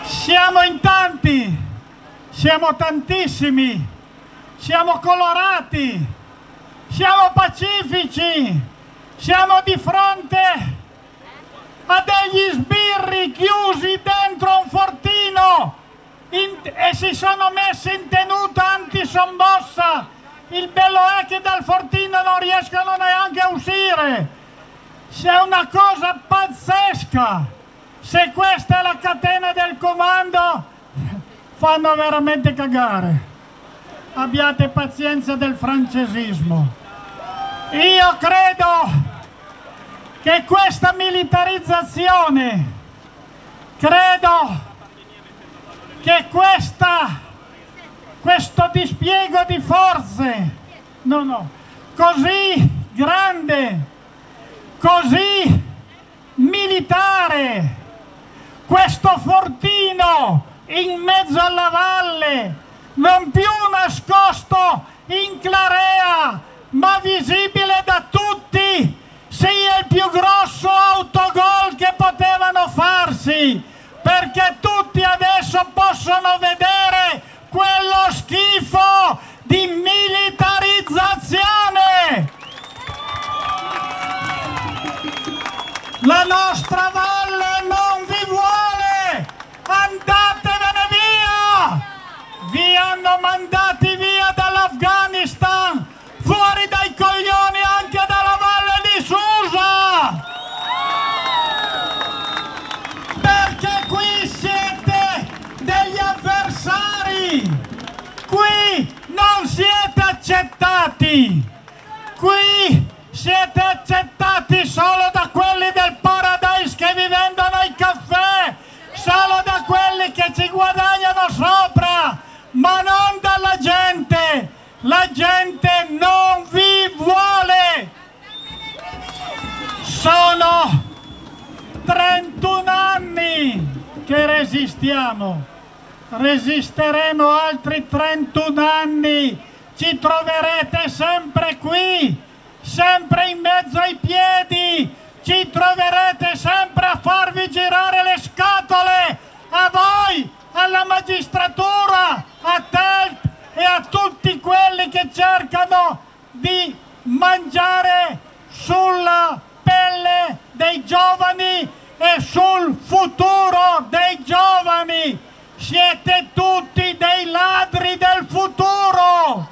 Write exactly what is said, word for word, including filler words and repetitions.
Siamo in tanti, siamo tantissimi, siamo colorati, siamo pacifici, siamo di fronte a degli sbirri chiusi dentro un fortino in, e si sono messi in tenuta antisommossa. Il bello è che dal fortino non riescono neanche a uscire. C'è una cosa pazzesca. Se questa è la catena del comando, fanno veramente cagare. Abbiate pazienza del francesismo. Io credo che questa militarizzazione, credo che questa, questo dispiego di forze, no, no, così grande, così militare, questo fortino in mezzo alla valle, non più nascosto in clarea, ma visibile da tutti, sia il più grosso autogol che potevano farsi, perché tutti adesso possono vedere quello schifo di militarizzazione. La nostra valle non vi vuole, andatevene via! Vi hanno mandati via dall'Afghanistan, fuori dai coglioni anche dalla valle di Susa! Perché qui siete degli avversari, qui non siete accettati, qui siete accettati solo da quelli del Paradise che vi vendono il caffè, solo da quelli che ci guadagnano sopra, ma non dalla gente. La gente non vi vuole. Sono trentuno anni che resistiamo, resisteremo altri trentuno anni, ci troverete sempre qui, sempre in mezzo ai piedi, ci troverete sempre a farvi girare le scatole, a voi, alla magistratura, a te e a tutti quelli che cercano di mangiare sulla pelle dei giovani e sul futuro dei giovani. Siete tutti dei ladri del futuro.